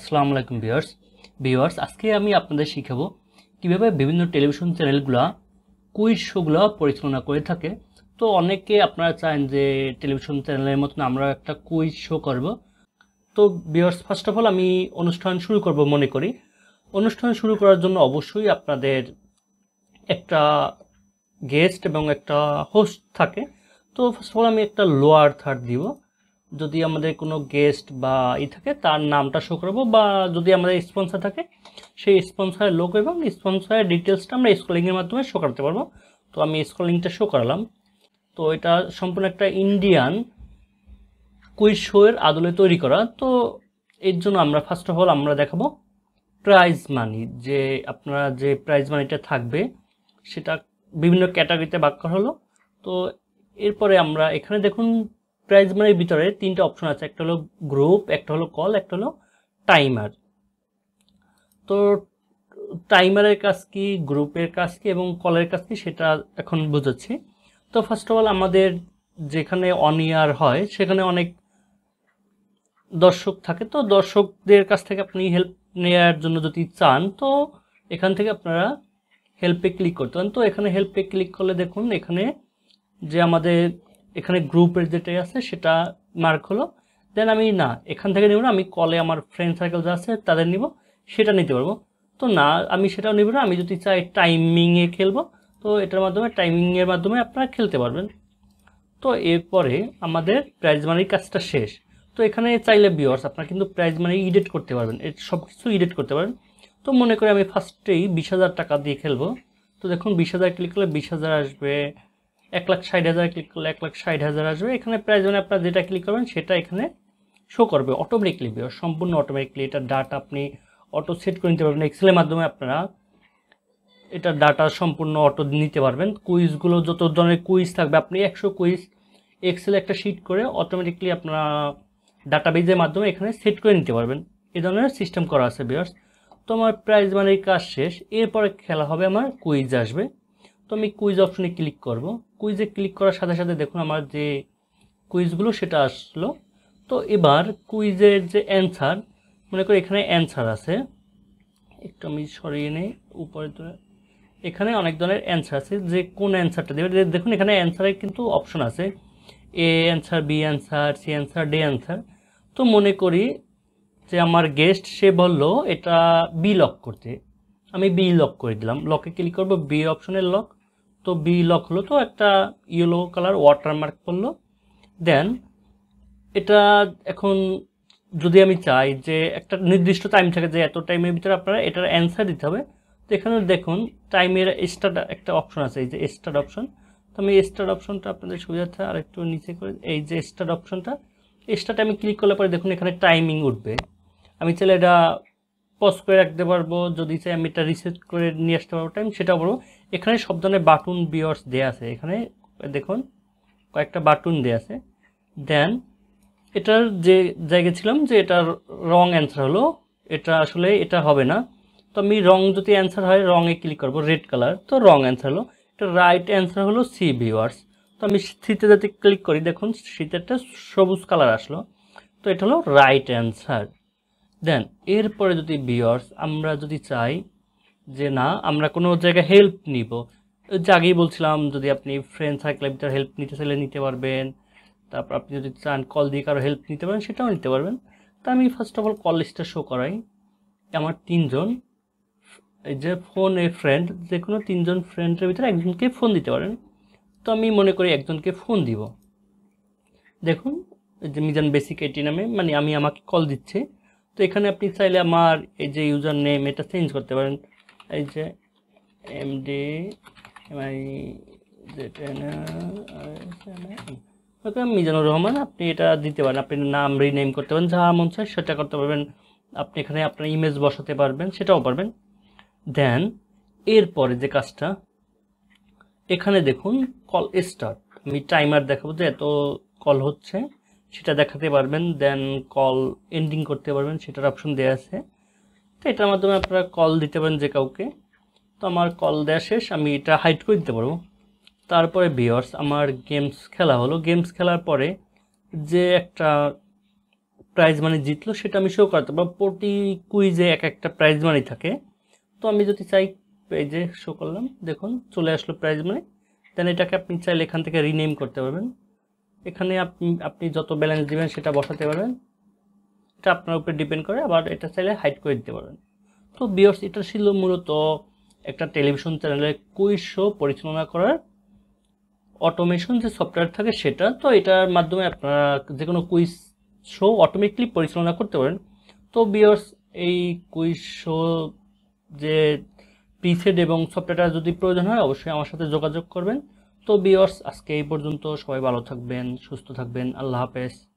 আসসালামু আলাইকুম ভিউয়ার্স আজকে আমি আপনাদের শিখাবো কিভাবে বিভিন্ন টেলিভিশন চ্যানেলগুলো কুইজ শোগুলো পরিচালনা করে থাকে। তো অনেকে আপনারা চান যে টেলিভিশন চ্যানেলের মতন আমরা একটা কুইজ শো করব। তো ভিউয়ার্স ফার্স্ট অফ অল আমি অনুষ্ঠান শুরু করব মনে করি। অনুষ্ঠান শুরু করার জন্য অবশ্যই আপনাদের একটা গেস্ট এবং একটা হোস্ট থাকে। তো ফার্স্ট অফ অল আমি একটা লোয়ার থার্ড দিব। যদি আমাদের কোনো গেস্ট বা থাকে তার নামটা শো করবো, বা যদি আমাদের স্পন্সর থাকে সেই স্পন্সরের লোক এবং স্পন্সরের ডিটেলসটা আমরা স্ক্রলিংয়ের মাধ্যমে শো করতে পারবো। তো আমি স্ক্রলিংটা শো করালাম। তো এটা সম্পূর্ণ একটা ইন্ডিয়ান কুইজ শোয়ের আদলে তৈরি করা। তো এর জন্য আমরা ফার্স্ট অফ অল আমরা দেখাবো প্রাইজ মানি। যে আপনারা যে প্রাইজ মানিটা থাকবে সেটা বিভিন্ন ক্যাটাগরিতে ভাগ করা হলো। তো এরপরে আমরা এখানে দেখুন প্রাইজ মানির ভিতরে তিনটা অপশন আছে, একটা হলো গ্রুপ, একটা হলো কল, একটা হলো টাইমার। তো টাইমারের কাজ কি, গ্রুপের কাজ কি এবং কলের কাজ কি সেটা এখন বুঝাচ্ছি। তো ফার্স্ট অফ অল আমাদের যেখানে অন ইয়ার হয় সেখানে অনেক দর্শক থাকে। তো দর্শকদের কাছ থেকে আপনি হেল্প নেওয়ার জন্য যদি চান তো এখান থেকে আপনারা হেল্পে ক্লিক করতে পারেন। তো এখানে হেল্পে ক্লিক করলে দেখুন এখানে যে আমাদের এখানে গ্রুপের যেটাই আছে সেটা মার্ক হলো। দেন আমি না এখান থেকে নেব না, আমি কলে আমার ফ্রেন্ড সার্কেল যা আছে তাদের নিব, সেটা নিতে পারবো। তো না আমি সেটাও নেব না, আমি যদি চাই টাইমিংয়ে খেলবো তো এটার মাধ্যমে টাইমিংয়ের মাধ্যমে আপনারা খেলতে পারবেন। তো এরপরে আমাদের প্রাইজ মানির কাজটা শেষ। তো এখানে চাইলে ভিউয়ার্স আপনারা কিন্তু প্রাইজ মানি এডিট করতে পারবেন, এর সব কিছু এডিট করতে পারেন। তো মনে করি আমি ফার্স্টেই 20,000 টাকা দিয়ে খেলবো। তো দেখুন 20,000 ক্লিক করলে 20,000 আসবে, 1,60,000 ক্লিক করলে 1,60,000 আসবে। এখানে প্রাইজ মানে আপনারা যেটা ক্লিক করবেন সেটা এখানে শো করবে অটোমেটিকলি, সম্পূর্ণ অটোমেটিকলি। এটা ডাটা আপনি অটো সেট করে নিতে পারবেন এক্সেলের মাধ্যমে। আপনারা এটা ডাটা সম্পূর্ণ অটো নিতে পারবেন। কুইজগুলো যত ধরনের কুইজ থাকবে আপনি 100 কুইজ এক্সেলে একটা শিট করে অটোমেটিকলি আপনারা ডাটাবেজের মাধ্যমে এখানে সেট করে নিতে পারবেন। এই ধরনের সিস্টেম করা আছে ভিউয়ার্স। তো আমার প্রাইজ মানির কাজ শেষ, এরপরে খেলা হবে আমার কুইজ আসবে। তো আমি কুইজ অপশনে ক্লিক করব। কুইজে ক্লিক করার সাথে সাথে দেখুন আমার যে কুইজগুলো সেটা আসলো। তো এবার কুইজের যে অ্যান্সার, মনে করি এখানে অ্যান্সার আছে, একটু আমি সরিয়ে নেই উপরে। তো এখানে অনেক ধরনের অ্যান্সার আছে, যে কোন অ্যান্সারটা দেবে দেখুন এখানে অ্যান্সারের কিন্তু অপশন আছে, A answer, B answer, C answer, D answer. তো মনে করি যে আমার গেস্ট সে বলল এটা বি লক করতে, আমি বি লক করে দিলাম। লকে ক্লিক করব, বি অপশনের লক। তো বি লক হলো, তো একটা ইয়েলো কালার ওয়াটারমার্ক করলো। দেন এটা এখন যদি আমি চাই যে একটা নির্দিষ্ট টাইম থাকে যে এত টাইমের ভিতরে আপনারা এটার অ্যান্সার দিতে হবে। তো এখানে দেখুন টাইমের স্টার্ট একটা অপশন আছে, এই যে স্টার্ট অপশন। তো আমি স্টার্ট অপশনটা আপনাদের সুবিধার্থে আর একটু নিচে করে, এই যে স্টার্ট অপশনটা, স্টার্টে আমি ক্লিক করলে পরে দেখুন এখানে টাইমিং উঠবে। আমি চাইলে এটা পজ করে রাখতে পারবো, যদি চাই আমি এটা রিসেট করে নিয়ে আসতে পারবো টাইম, সেটাও পারবো। এখানে সব ধরনের বাটন ভিউয়ার্স দেওয়া আছে, এখানে দেখুন কয়েকটা বাটন দেওয়া আছে। দেন এটার যে জায়গায় ছিলাম যে এটার রং অ্যান্সার হলো, এটা আসলে এটা হবে না। তো আমি রং যদি অ্যান্সার হয় রঙে ক্লিক করবো, রেড কালার, তো রং অ্যান্সার হলো। এটা রাইট অ্যান্সার হলো সি ভিউয়ার্স। তো আমি সিতে যদি ক্লিক করি দেখুন শীতেরটা সবুজ কালার আসলো, তো এটা হলো রাইট অ্যান্সার। দেন এরপরে যদি ভিউয়ার্স আমরা যদি চাই যে না আমরা কোনো জায়গায় হেল্প নিব, যে আগেই বলছিলাম যদি আপনি ফ্রেন্ড সার্কেলের ভিতরে হেল্প নিতে চাইলে নিতে পারবেন। তারপর আপনি যদি চান কল দিয়ে কারো হেল্প নিতে পারেন সেটাও নিতে পারবেন। তা আমি ফার্স্ট অফ অল কল লিস্টটা শো করাই। আমার 3জন, এই যে ফোন এ ফ্রেন্ড, যে কোনো 3জন ফ্রেন্ডের ভিতরে একজনকে ফোন দিতে পারেন। তো আমি মনে করি একজনকে ফোন দিব। দেখুন এই যে মিজান বেসিক 80 নামে, মানে আমি আমাকে কল দিচ্ছে। তো এখানে আপনি চাইলে আমার এই যে ইউজার নেম এটা চেঞ্জ করতে পারেন, এই যে এমডি মিজানুর রহমান, আপনি এটা দিতে পারেন। আপনি নাম রিনেম করতে পারেন, যা মন চায় সেটা করতে পারবেন। আপনি এখানে আপনার ইমেজ বসাতে পারবেন, সেটাও পারবেন। দেন এরপরে যে কাজটা এখানে দেখুন কল স্টার্ট, আমি টাইমার দেখাবো যে এত কল হচ্ছে সেটা দেখাতে পারবেন। দেন কল এন্ডিং করতে পারবেন, সেটার অপশন দেওয়া আছে। তো এটার মাধ্যমে আপনারা কল দিতে পারেন যে কাউকে। তো আমার কল দেওয়া শেষ, আমি এটা হাইড করে দিতে পারবো। তারপরে ভিউয়ার্স আমার গেমস খেলা হলো। গেমস খেলার পরে যে একটা প্রাইজ মানি জিতলো সেটা আমি শো করাতে পারবো। প্রতি কুইজে এক একটা প্রাইজ মানি থাকে। তো আমি যদি চাই পেজে শো করলাম, দেখুন চলে আসলো প্রাইজ মানি। দেন এটাকে আপনি চাইলে এখান থেকে রিনেম করতে পারবেন। এখানে আপনি যত ব্যালেন্স দিবেন সেটা বসাতে পারবেন, এটা আপনার উপরে ডিপেন্ড করে। আবার এটা চাইলে হাইড করে দিতে পারবেন। তো ভিউয়ার্স, এটা ছিল মূলত একটা টেলিভিশন চ্যানেলে কুইজ শো পরিচালনা করার অটোমেশন যে সফটওয়্যার থাকে সেটা। তো এটার মাধ্যমে আপনারা যে কোনো কুইজ শো অটোমেটিকলি পরিচালনা করতে পারেন। তো ভিউয়ার্স, এই কুইজ শো যে প্রিসেট এবং সফটওয়্যারটা যদি প্রয়োজন হয় অবশ্যই আমার সাথে যোগাযোগ করবেন। তো ভিউয়ার্স, আজকে এই পর্যন্ত। সবাই ভালো থাকবেন, সুস্থ থাকবেন। আল্লাহ হাফেজ।